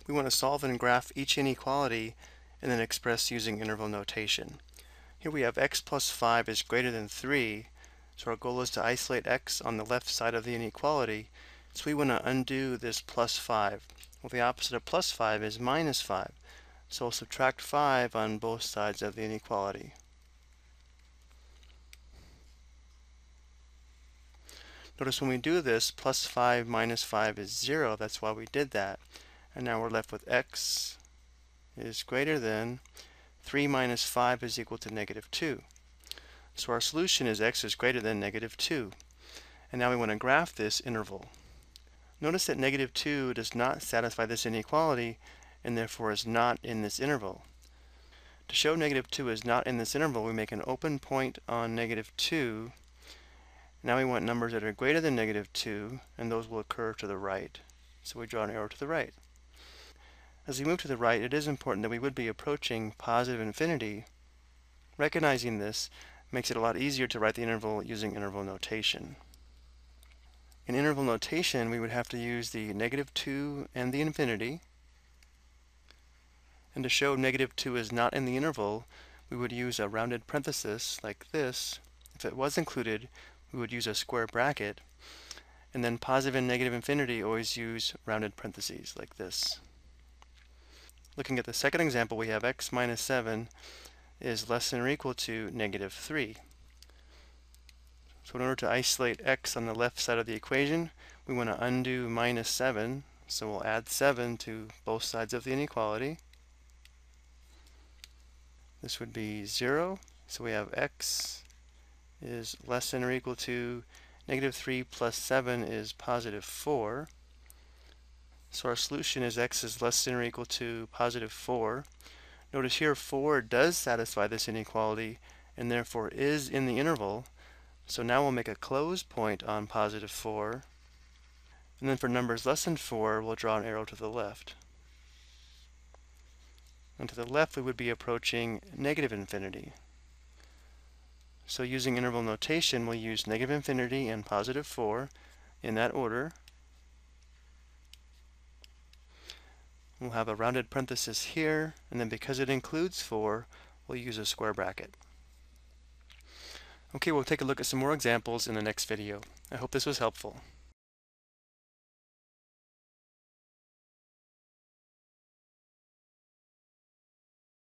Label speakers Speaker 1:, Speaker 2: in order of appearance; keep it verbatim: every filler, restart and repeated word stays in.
Speaker 1: We want to solve and graph each inequality and then express using interval notation. Here we have x plus five is greater than three, so our goal is to isolate x on the left side of the inequality, so we want to undo this plus five. Well, the opposite of plus five is minus five, so we'll subtract five on both sides of the inequality. Notice when we do this, plus five minus five is zero, that's why we did that. And now we're left with x is greater than three minus five is equal to negative two. So our solution is x is greater than negative two. And now we want to graph this interval. Notice that negative two does not satisfy this inequality and therefore is not in this interval. To show negative two is not in this interval, we make an open point on negative two. Now we want numbers that are greater than negative two, and those will occur to the right. So we draw an arrow to the right. As we move to the right, it is important that we would be approaching positive infinity. Recognizing this makes it a lot easier to write the interval using interval notation. In interval notation, we would have to use the negative two and the infinity. And to show negative two is not in the interval, we would use a rounded parenthesis like this. If it was included, we would use a square bracket. And then positive and negative infinity always use rounded parentheses like this. Looking at the second example, we have x minus seven is less than or equal to negative three. So in order to isolate x on the left side of the equation, we want to undo minus seven. So we'll add seven to both sides of the inequality. This would be zero. So we have x is less than or equal to negative three plus seven is positive four. So our solution is x is less than or equal to positive four. Notice here four does satisfy this inequality and therefore is in the interval. So now we'll make a closed point on positive four. And then for numbers less than four, we'll draw an arrow to the left. And to the left, we would be approaching negative infinity. So using interval notation, we'll use negative infinity and positive four in that order. We'll have a rounded parenthesis here, and then because it includes four, we'll use a square bracket. Okay, we'll take a look at some more examples in the next video. I hope this was helpful.